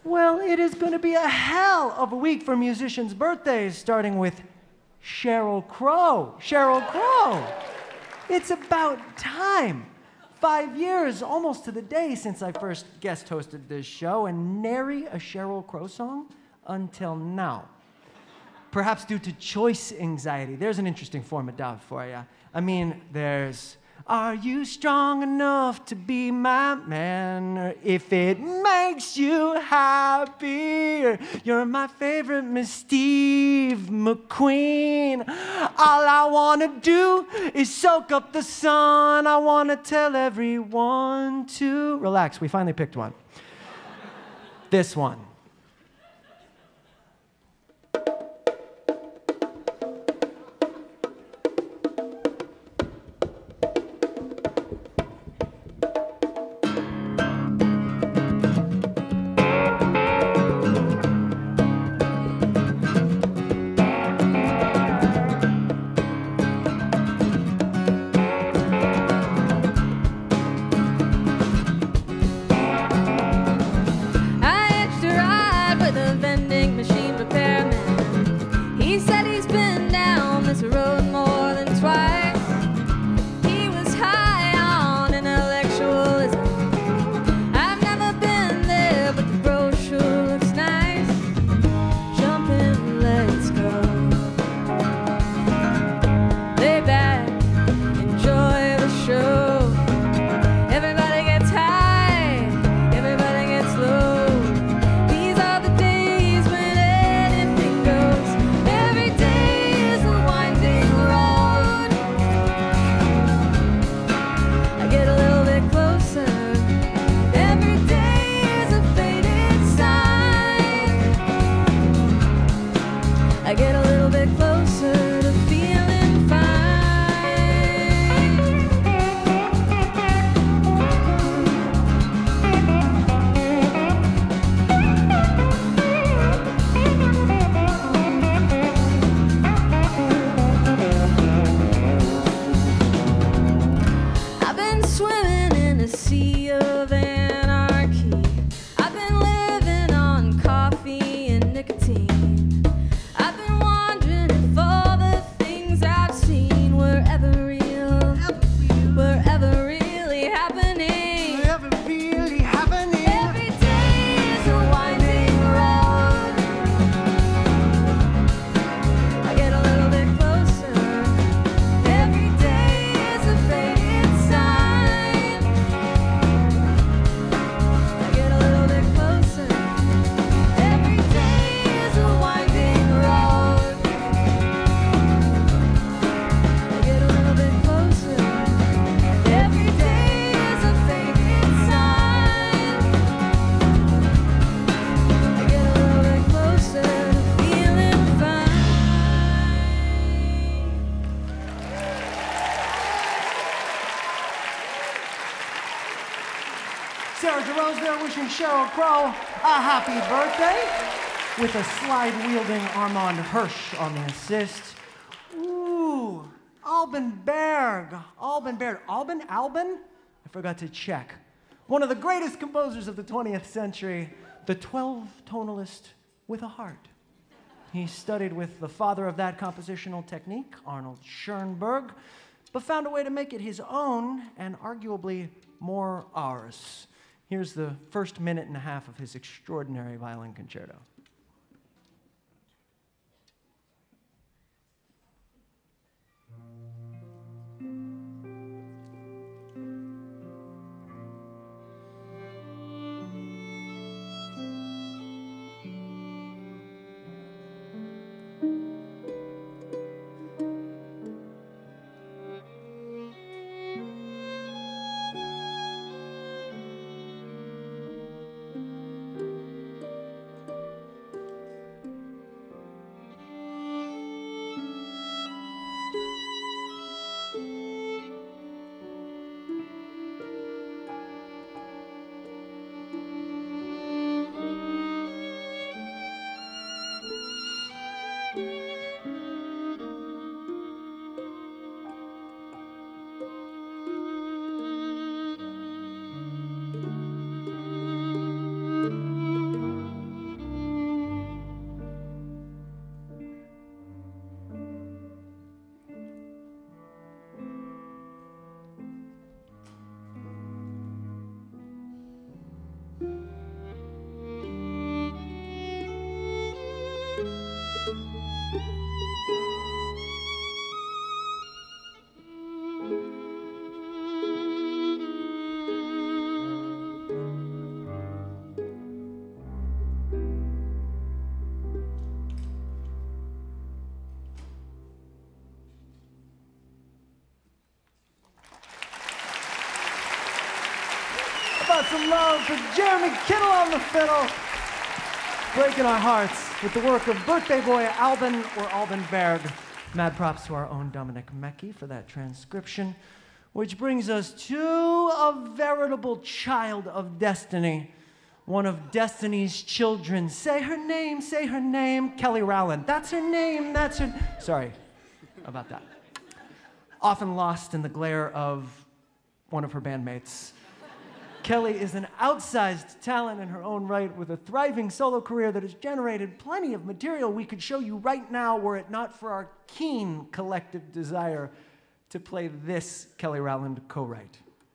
Well, it is going to be a hell of a week for musicians' birthdays, starting with Sheryl Crow. Sheryl Crow. It's about time. 5 years, almost to the day, since I first guest hosted this show, and nary a Sheryl Crow song until now. Perhaps due to choice anxiety. There's an interesting form of doubt for you. I mean, there's, are you strong enough to be my man? Or if it makes you happy, or you're my favorite Miss Steve McQueen. All I wanna do is soak up the sun. I wanna tell everyone to relax. We finally picked one. This one. Sheryl Crow a happy birthday with a slide-wielding Armand Hirsch on the assist. Ooh, Alban Berg. Alban? I forgot to check. One of the greatest composers of the 20th century, the 12-tonalist with a heart. He studied with the father of that compositional technique, Arnold Schoenberg, but found a way to make it his own and arguably more ours. Here's the first minute and a half of his extraordinary violin concerto. some love for Jeremy Kittel on the fiddle, breaking our hearts with the work of birthday boy Alban Berg. Mad props to our own Dominic Mecchi for that transcription, which brings us to a veritable child of destiny, one of Destiny's children. Say her name, Kelly Rowland. That's her name, that's her... Sorry about that. Often lost in the glare of one of her bandmates. Kelly is an outsized talent in her own right with a thriving solo career that has generated plenty of material we could show you right now were it not for our keen collective desire to play this Kelly Rowland co-write.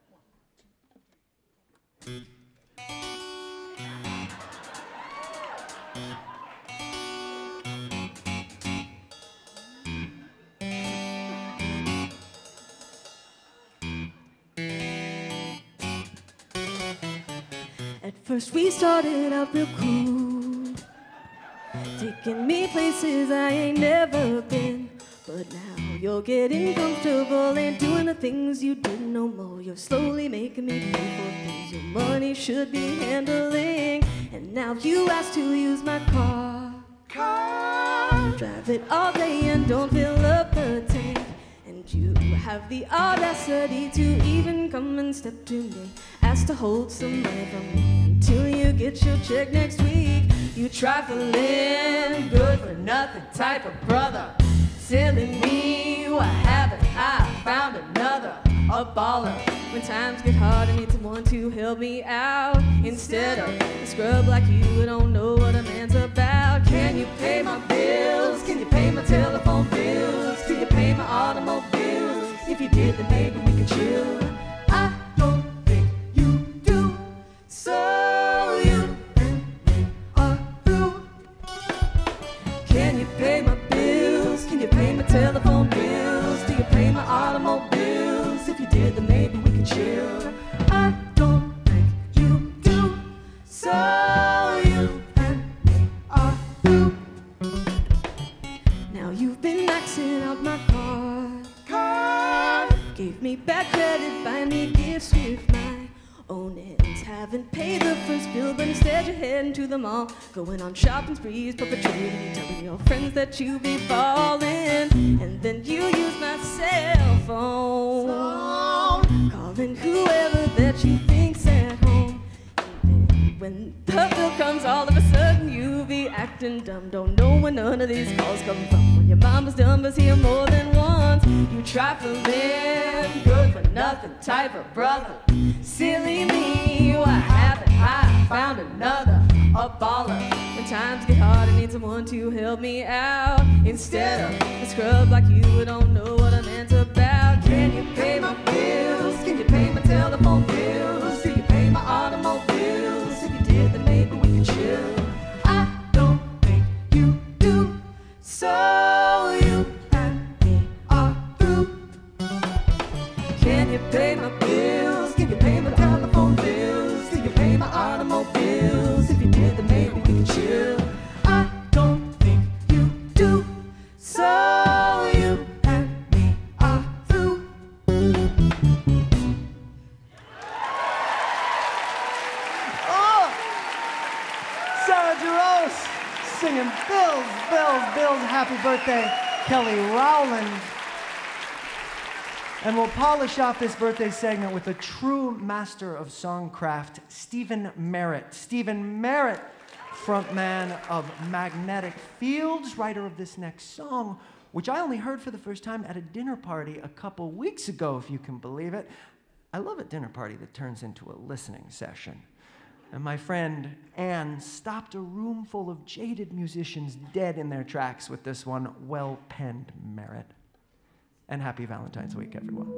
At first we started out real cool, taking me places I ain't never been. But now you're getting comfortable and doing the things you didn't know more. You're slowly making me pay for things your money should be handling. And now you ask to use my car. Drive it all day and don't fill up the tank. And you have the audacity to even come and step to me, ask to hold some money from me until you get your check next week. You trifling, good for nothing type of brother. Silly me, what haven't I found another? A baller. When times get hard, I need someone to help me out. Instead of a scrub like you who don't know what a man's about. Can you pay my bills? Can you pay my telephone bills? Can you pay my automobiles? If you did, then maybe we could chill. I don't think you do, so you and me are through. Can you pay my bills? Can you pay my telephone bills? Do you pay my automobiles? If you did, then maybe we could chill. I don't think you do, so you and me are through. Now you've been maxing out my card. Gave me bad credit, buying me gifts with my own ends. Haven't paid the first bill, but instead you're heading to the mall, going on shopping sprees, perpetrating, telling your friends that you be falling. And then you use my cell phone, calling whoever that you think's at home. And then when the bill comes, all of a sudden you be acting dumb. Don't know where none of these calls come from. When your mama's done was here more than once. You trifling, good for nothing type of brother. Silly me, why haven't I found another? A baller. When times get hard, I need someone to help me out. Instead of a scrub like you who don't know what a man's about. Can you pay my bills? Can you pay my telephone bills? Do you pay my automobiles? If you did, then maybe we could chill. I don't think you do, so you and me are through. Can you pay my bills? Can you pay my telephone bills? Do you pay my automobiles? If you did, then maybe we could chill. I don't think you do, so you and me are through. Oh! Sarah Jarosz singing Bills, Bills, Bills. Happy birthday, Kelly Rowland. And we'll polish off this birthday segment with a true master of songcraft, Stephin Merritt. Stephin Merritt, frontman of Magnetic Fields, writer of this next song, which I only heard for the first time at a dinner party a couple weeks ago, if you can believe it. I love a dinner party that turns into a listening session. And my friend Anne stopped a room full of jaded musicians dead in their tracks with this one, well-penned Merritt. And happy Valentine's Week, everyone.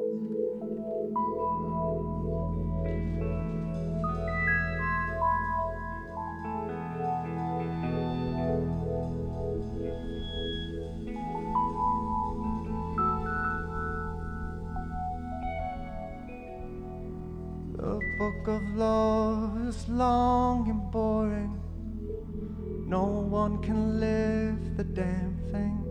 The book of love is long and boring. No one can live the damn thing.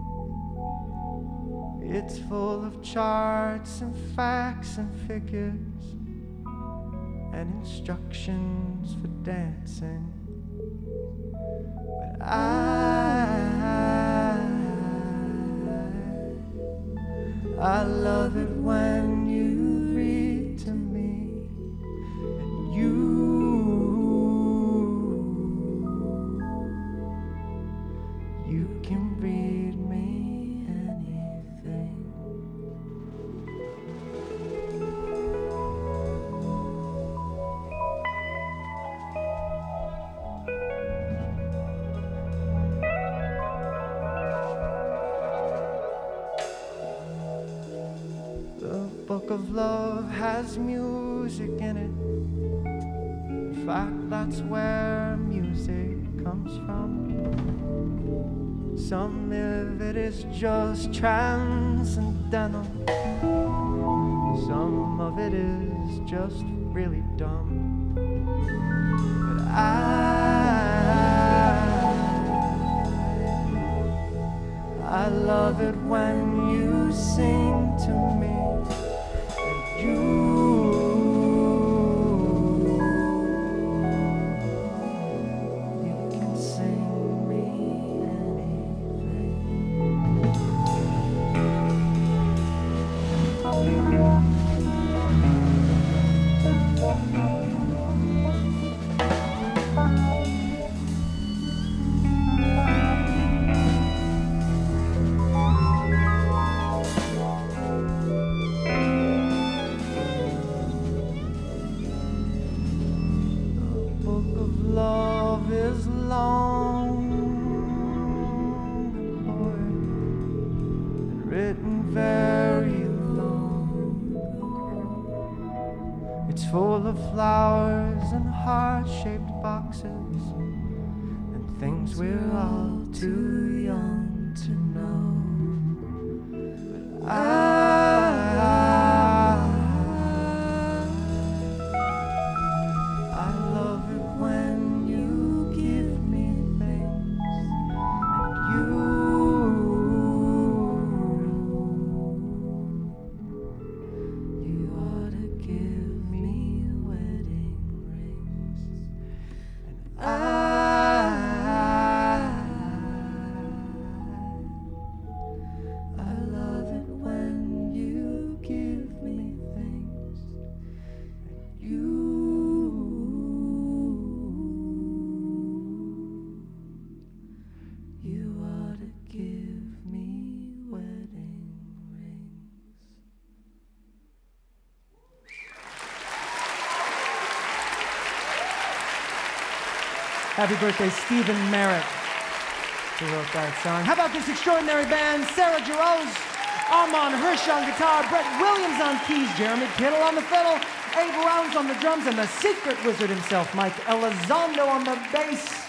It's full of charts and facts and figures and instructions for dancing. But I love it when you read to me, and you can read me anything. The book of love has music in it. In fact, that's where music comes from. Some of it is just transcendental. Some of it is just really dumb. But I love it when you sing to me, and you can sing me anything. Love is long, boy, and written very long. It's full of flowers and heart-shaped boxes and things we're all too young to know. But I love it when you give me things, and you ought to give me wedding rings, and I love it when you give me things, and you ought to give me wedding rings. Happy birthday, Stephin Merritt, who wrote that song. How about this extraordinary band? Sarah Jarosz, Armand, Hirsch on guitar, Brett Williams on keys, Jeremy Kittel on the fiddle, Abe Rounds on the drums, and the secret wizard himself, Mike Elizondo on the bass.